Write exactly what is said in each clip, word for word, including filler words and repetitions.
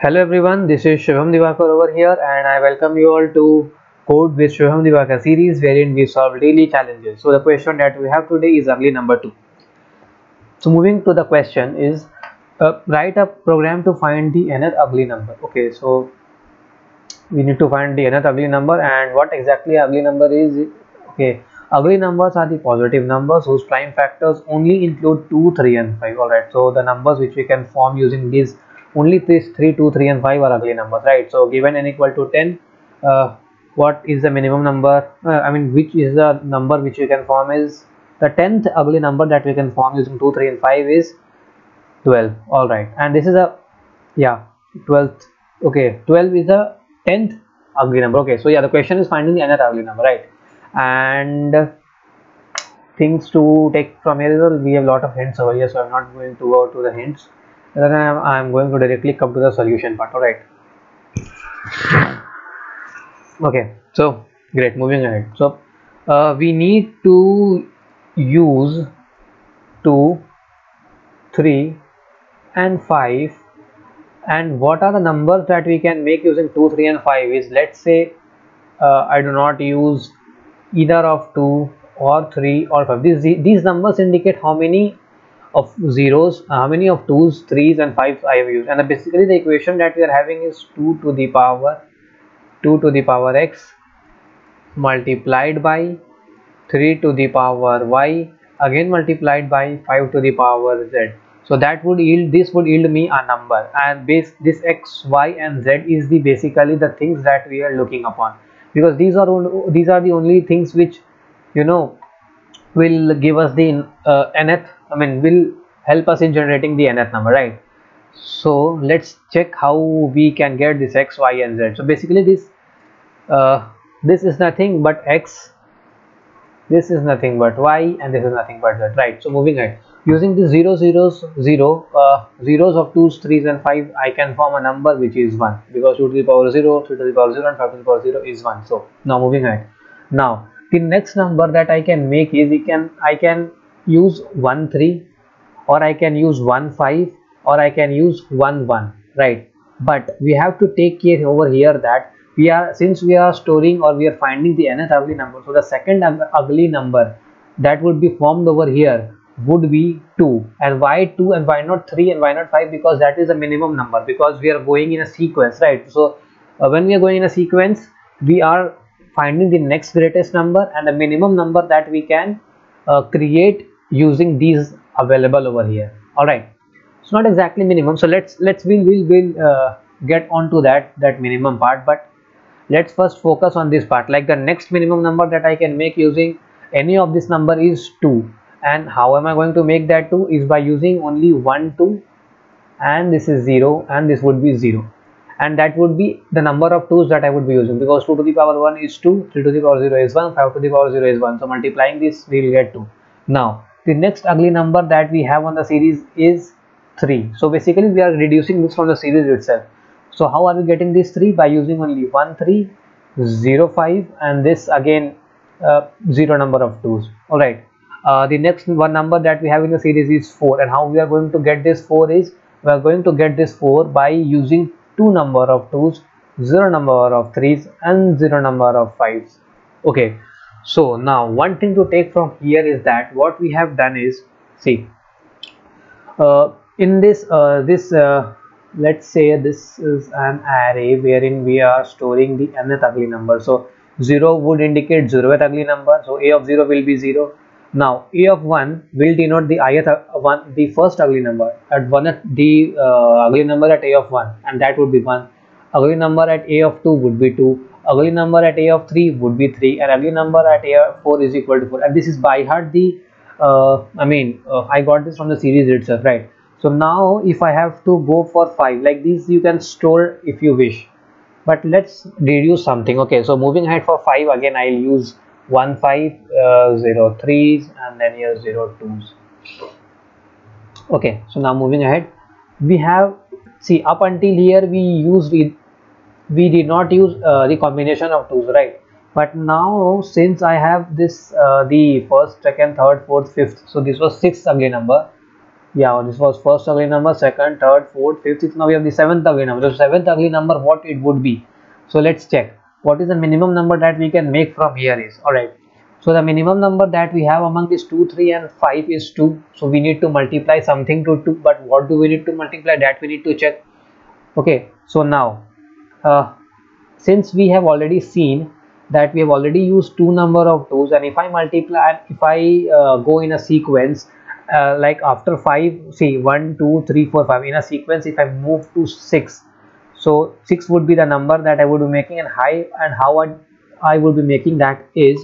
Hello everyone, this is Shubham Divakar over here and I welcome you all to Code with Shubham Divakar series wherein we solve daily challenges. So the question that we have today is ugly number two. So moving to the question is uh, write a program to find the nth ugly number. Okay, so we need to find the nth ugly number, and what exactly ugly number is. Okay, ugly numbers are the positive numbers whose prime factors only include two, three and five. Alright, so the numbers which we can form using these only these three, two, three and five are ugly numbers, right? So given n equal to ten, uh, what is the minimum number, uh, I mean which is the number which we can form is the tenth ugly number that we can form using two, three and five is twelve. Alright, and this is a, yeah, twelfth. Okay, twelve is the tenth ugly number. Okay, so yeah, the question is finding the nth ugly number, right? And things to take from here is, well, we have a lot of hints over here, so I'm not going to go to the hints. Then I'm, I'm going to directly come to the solution part. All right. Okay, so great, moving ahead. So uh, we need to use two, three and five, and what are the numbers that we can make using two, three and five is, let's say uh, I do not use either of two or three or five. These, these numbers indicate how many of zeros, uh, how many of twos, threes and fives I have used, and uh, basically the equation that we are having is two to the power two to the power x multiplied by three to the power y again multiplied by five to the power z. So that would yield, this would yield me a number, and base this x, y and z is the basically the things that we are looking upon, because these are only, these are the only things which you know will give us the uh, nth, I mean will help us in generating the nth number, right? So let's check how we can get this x, y and z. So basically this uh, this is nothing but x, this is nothing but y, and this is nothing but z, right? So moving ahead, using the zero zeros zero uh, zeros of twos, threes and five, I can form a number which is one, because two to the power zero, three to the power zero and five to the power zero is one. So now moving ahead, now the next number that I can make is, we can I can use one three, or I can use one five, or I can use one one, right? But we have to take care over here that we are, since we are storing or we are finding the nth ugly number, so the second ugly number that would be formed over here would be two. And why two and why not three and why not five? Because that is a minimum number, because we are going in a sequence, right? So uh, when we are going in a sequence, we are finding the next greatest number and the minimum number that we can uh, create using these available over here. All right, it's not exactly minimum, so let's let's we'll we'll, we'll uh, get on to that that minimum part, but let's first focus on this part. Like the next minimum number that I can make using any of this number is two, and how am I going to make that two is by using only one, two, and this is zero, and this would be zero, and that would be the number of twos that I would be using, because two to the power one is two, three to the power zero is one, five to the power zero is one, so multiplying this we will get two. Now the next ugly number that we have on the series is three. So basically we are reducing this from the series itself. So how are we getting this three? By using only one three, zero five, and this again uh, zero number of twos. All right, uh, the next one number that we have in the series is four, and how we are going to get this four is, we are going to get this four by using two number of twos, zero number of threes and zero number of fives. Okay, so now one thing to take from here is that what we have done is, see, uh, in this uh, this uh, let's say this is an array wherein we are storing the nth ugly number. So zero would indicate zeroth ugly number, so a of zero will be zero. Now a of one will denote the ith one, the first ugly number at one, at the uh, ugly number at a of one, and that would be one. Ugly number at a of two would be two, ugly number at a of three would be three, and ugly number at a of four is equal to four. And this is by heart the uh, I mean uh, I got this from the series itself, right? So now if I have to go for five, like these you can store if you wish, but let's reduce something. Okay, so moving ahead, for five again I'll use one five, uh, zero threes, and then here zero twos. Okay, so now moving ahead, we have, see, up until here we used it, we did not use uh, the combination of twos, right? But now since I have this uh, the first, second, third, fourth, fifth, so this was sixth ugly number. Yeah, this was first ugly number, second, third, fourth, fifth, sixth. Now we have the seventh ugly number. So seventh ugly number, what it would be? So let's check. What is the minimum number that we can make from here is, alright. So the minimum number that we have among these two, three and five is two. So we need to multiply something to two. But what do we need to multiply? That we need to check. Okay, so now uh, since we have already seen that we have already used two number of twos, and if I multiply, if I uh, go in a sequence, uh, like after five, see one, two, three, four, five in a sequence, if I move to six, so six would be the number that I would be making, and high and how I, I would be making that is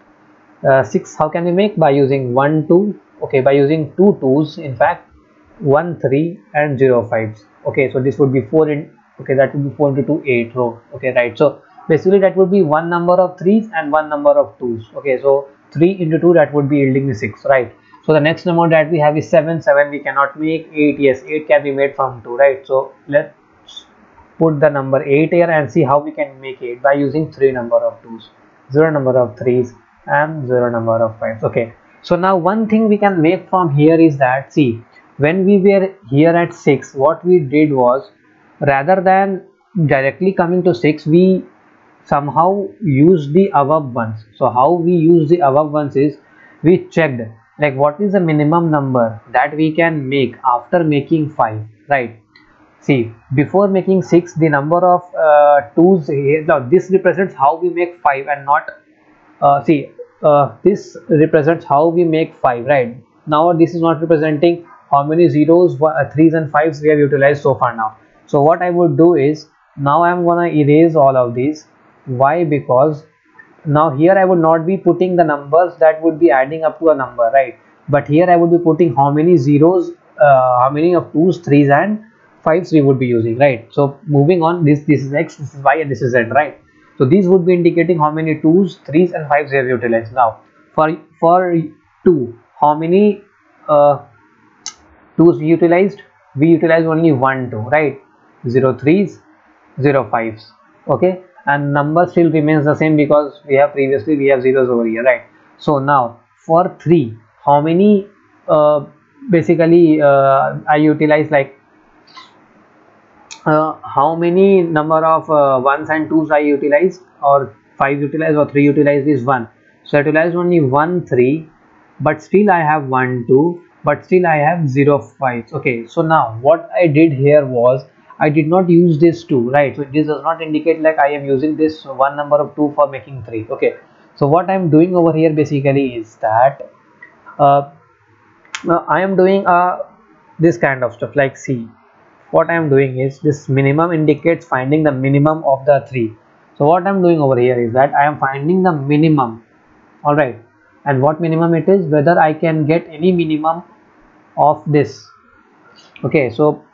uh, six. How can we make? By using one, two, okay, by using two twos, in fact one, three and zero, five. Okay, so this would be four in, okay, that would be four into two, eight row. Okay, right. So basically that would be one number of threes and one number of twos. Okay, so three into two, that would be yielding me six, right? So the next number that we have is seven. seven we cannot make. Eight, yes, eight can be made from two, right? So let's put the number eight here and see how we can make eight by using three number of twos, zero number of threes and zero number of fives. Okay, so now one thing we can make from here is that, see, when we were here at six, what we did was, rather than directly coming to six, we somehow used the above ones. So how we use the above ones is, we checked like what is the minimum number that we can make after making five, right? See, before making six, the number of uh, twos here, now this represents how we make five and not uh, see uh, this represents how we make five, right? Now this is not representing how many zeros, uh, threes and fives we have utilized so far now. So what I would do is, now I am gonna erase all of these. Why? Because now here I would not be putting the numbers that would be adding up to a number, right? But here I would be putting how many zeros, uh, how many of twos, threes and fives we would be using, right? So moving on, this this is x, this is y and this is z, right? So these would be indicating how many twos, threes and fives we have utilized. Now for for two, how many uh, twos we utilized? We utilized only one, two, right? Zero threes, zero fives. Okay, and number still remains the same because we have previously we have zeros over here, right? So now for three, how many uh, basically uh, I utilize, like uh, how many number of uh, ones and twos I utilized, or five utilized, or three utilized is one. So I utilized only one, three, but still I have one, two, but still I have zero, five. Okay, so now what I did here was, I did not use this two, right? So this does not indicate like I am using this one number of two for making three. Okay, so what I am doing over here basically is that uh, I am doing uh, this kind of stuff, like see, what I am doing is, this minimum indicates finding the minimum of the three. So what I am doing over here is that I am finding the minimum, all right, and what minimum it is, whether I can get any minimum of this. Okay, so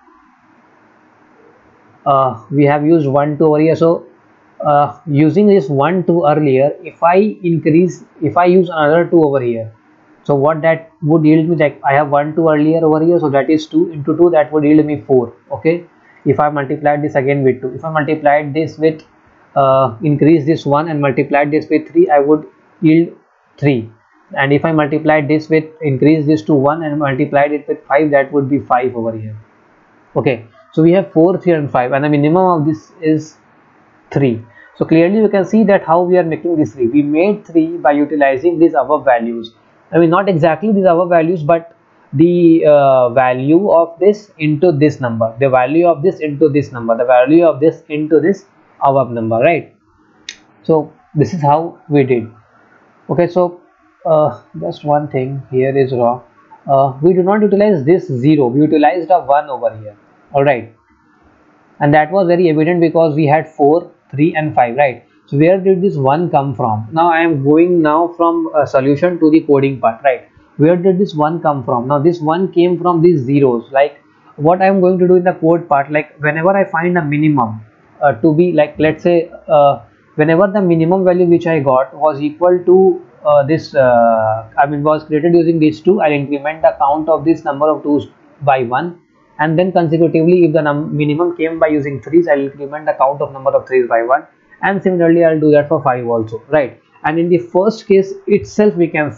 uh, we have used one, two over here. So uh, using this one, two earlier, if I increase, if I use another two over here, so what that would yield me, like I have one, two earlier over here, so that is two into two, that would yield me four. Okay, if I multiplied this again with two, if I multiplied this with uh, increase this one and multiplied this with three, I would yield three. And if I multiplied this with increase this to one and multiplied it with five, that would be five over here. Okay, so we have four, three and five, and the minimum of this is three. So clearly you can see that how we are making this three. We made three by utilizing these above values. I mean, not exactly these above values, but the uh, value of this into this number, the value of this into this number, the value of this into this above number, right? So this is how we did. Okay, so uh, just one thing here is wrong. Uh, we do not utilize this zero, we utilized a one over here, all right, and that was very evident because we had four, three and five, right? So where did this one come from? Now I am going now from a solution to the coding part, right? Where did this one come from? Now this one came from these zeros. Like what I am going to do in the code part, like whenever I find a minimum uh, to be, like let's say uh, whenever the minimum value which I got was equal to uh, this uh, I mean was created using these two, I'll increment the count of this number of twos by one, and then consecutively if the minimum came by using threes, I'll increment the count of number of threes by one. And similarly I'll do that for five also, right? And in the first case itself we can see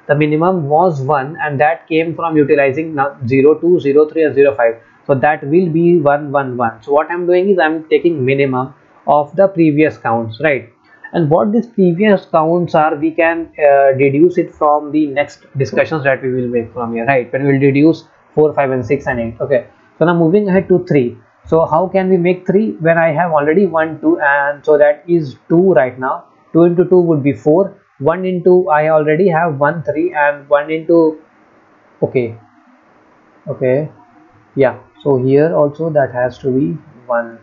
the minimum was one, and that came from utilizing zero two, zero three, or zero five. So that will be one one one. So what I'm doing is I'm taking minimum of the previous counts, right? And what these previous counts are, we can uh, deduce it from the next discussions that we will make from here, right? When we will deduce four, five, and six, and eight. Okay, so now moving ahead to three. So how can we make three when I have already one, two, and so that is two right now. Two into two would be four. One into, I already have one, three, and one into, okay, okay, yeah. So here also that has to be one.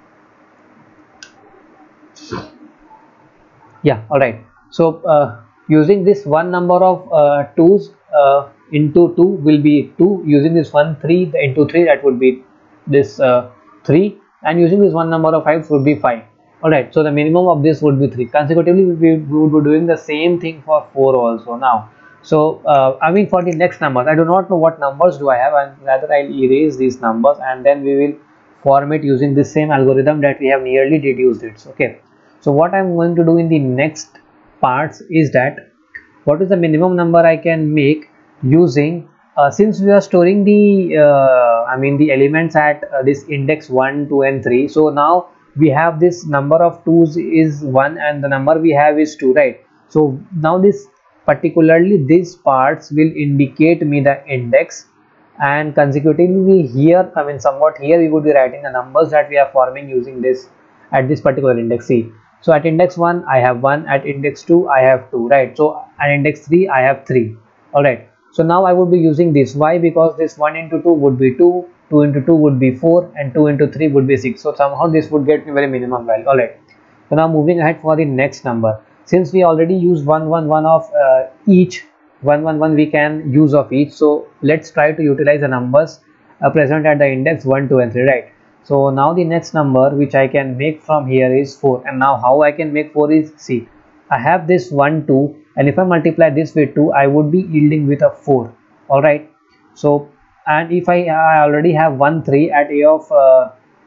Yeah, all right. So uh, using this one number of uh, twos uh, into two will be two. Using this one three into three, that would be this uh, three, and using this one number of fives would be five. All right. So the minimum of this would be three. Consecutively, we, we would be doing the same thing for four also now. So uh, I mean, for the next numbers, I do not know what numbers do I have, and rather I'll erase these numbers, and then we will form it using the same algorithm that we have nearly deduced it. Okay. So what I'm going to do in the next parts is that what is the minimum number I can make using uh, since we are storing the uh, I mean the elements at uh, this index one, two, and three. So now we have this number of twos is one, and the number we have is two, right? So now this particularly these parts will indicate me the index, and consecutively here, I mean somewhat here, we would be writing the numbers that we are forming using this at this particular index. See, so at index one I have one, at index two I have two, right? So at index three I have three. All right, so now I would be using this. Why? Because this one into two would be two, two into two would be four, and two into three would be six. So somehow this would get me very minimum value. All right, so now moving ahead for the next number, since we already use one one one of uh, each, one one one we can use of each. So let's try to utilize the numbers uh, present at the index one, two, and three, right? So now the next number which I can make from here is four. And now how I can make four is, see, I have this one, two, and if I multiply this with two, I would be yielding with a four. All right. So, and if I, I already have one, three at a of uh,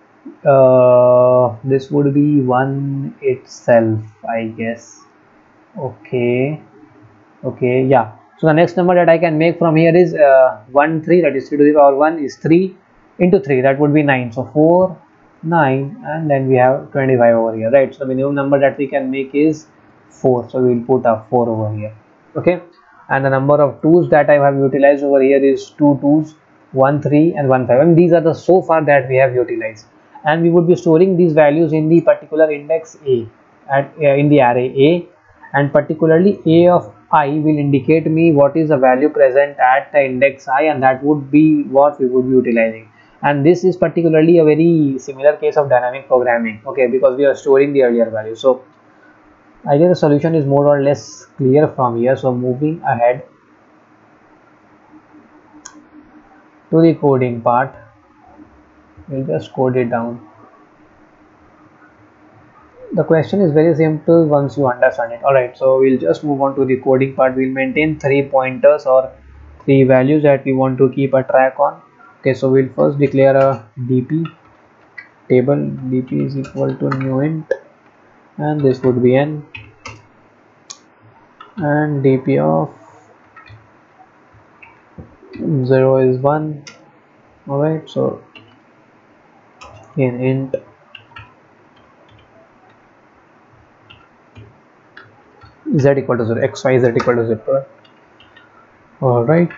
uh, this would be one itself, I guess. Okay. Okay. Yeah. So the next number that I can make from here is uh, one, three, that is three to the power one is three into three, that would be nine. So four, nine, and then we have twenty-five over here, right? So the minimum number that we can make is four. So we'll put a four over here. Okay. And the number of twos that I have utilized over here is two twos, one, three, and one, five. And these are the so far that we have utilized. And we would be storing these values in the particular index A, at uh, in the array A, and particularly A of I will indicate me what is the value present at the index I, and that would be what we would be utilizing. And this is particularly a very similar case of dynamic programming, okay, because we are storing the earlier value. So I guess the solution is more or less clear from here. So moving ahead to the coding part, we'll just code it down. The question is very simple once you understand it. All right, so we'll just move on to the coding part. We'll maintain three pointers or three values that we want to keep a track on. Okay, so we'll first declare a dp table. Dp is equal to new int, and this would be n, and dp of zero is one. All right, so in int z equal to zero, x, y, z equal to zero. All right,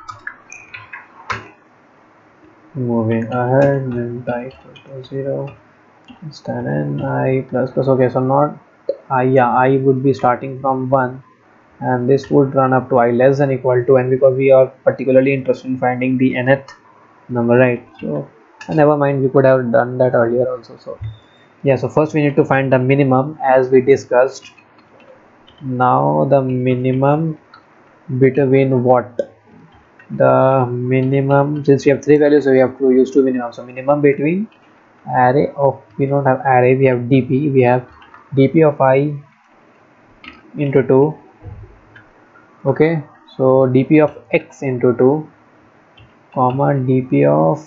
moving ahead, then I equal to zero, stan n I plus plus. Okay, so not I, yeah, I would be starting from one, and this would run up to I less than equal to n, because we are particularly interested in finding the nth number, right? So never mind, we could have done that earlier also. So yeah, so first we need to find the minimum as we discussed. Now the minimum between what? The minimum, since we have three values, so we have to use two minimum. So minimum between array of, we don't have array, we have dp, we have dp of I into two. Okay, so dp of x into two, comma dp of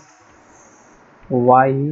y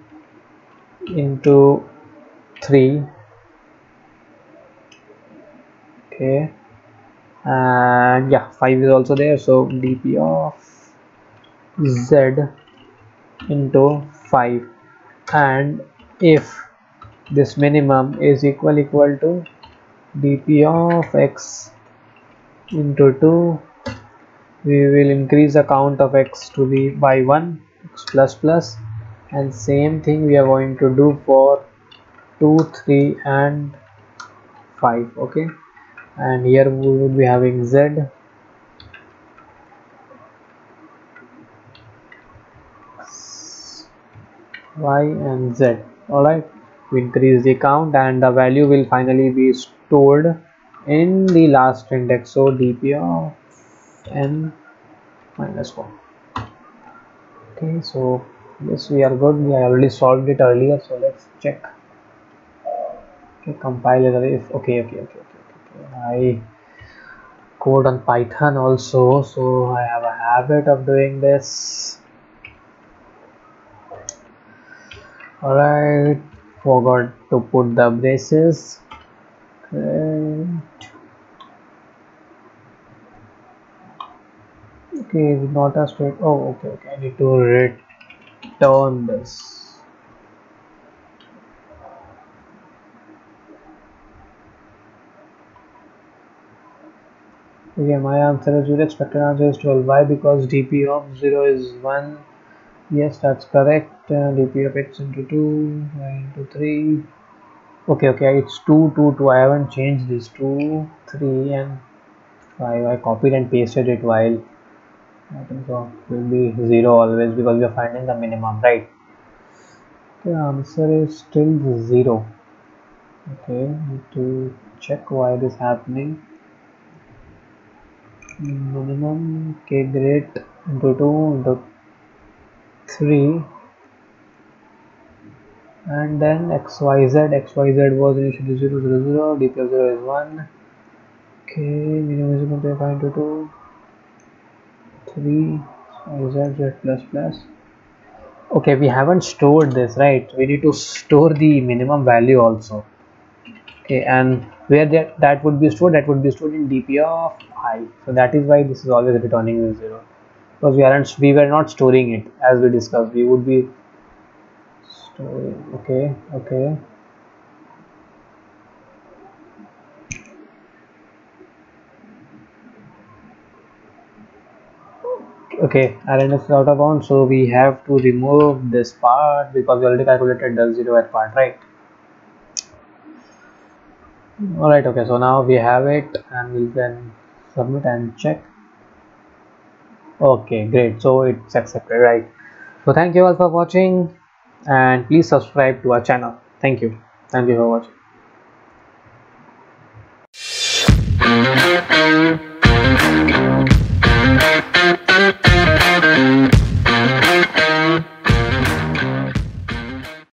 into three. Okay, and yeah, five is also there, so dp of z into five, and if this minimum is equal equal to dp of x into two, we will increase the count of x to be by one, x plus plus, and same thing we are going to do for two, three and five. Okay, and here we will be having z, y and z. Alright, we increase the count and the value will finally be stored in the last index, so dp of n minus one. Okay, so yes, we are good. We already solved it earlier, so let's check. Okay, compile it. If okay, okay, okay, okay, okay. I code on Python also, so I have a habit of doing this. Alright, forgot to put the braces. Great. Okay, not a straight. Oh, okay, okay. I need to return this. Okay, my answer is zero. Expected answer is twelve. Why? Because dp of zero is one. Yes, that's correct. Uh, dp of x into two, y into three. Okay, okay, it's two, two, two. I haven't changed this. two, three, and five. I copied and pasted it while. I think so. It will be zero always because we are finding the minimum, right? The answer is still zero. Okay, need to check why this is happening. Minimum k great into two into three, and then xyz xyz was initially zero zero zero, dp of zero is one. Okay, minimum is equal to five into two, three, xyz z plus plus. Okay, we haven't stored this, right? We need to store the minimum value also. Okay, and where that that would be stored, that would be stored in dp of I. So that is why this is always returning with zero, because we aren't we were not storing it as we discussed. We would be storing. Okay, okay. Okay, Rn is out of bounds, so we have to remove this part because we already calculated the zero at part, right? Alright, okay, so now we have it and we can submit and check. Okay, great, so it's accepted, right? So thank you all for watching, and please subscribe to our channel. Thank you. Thank you for watching.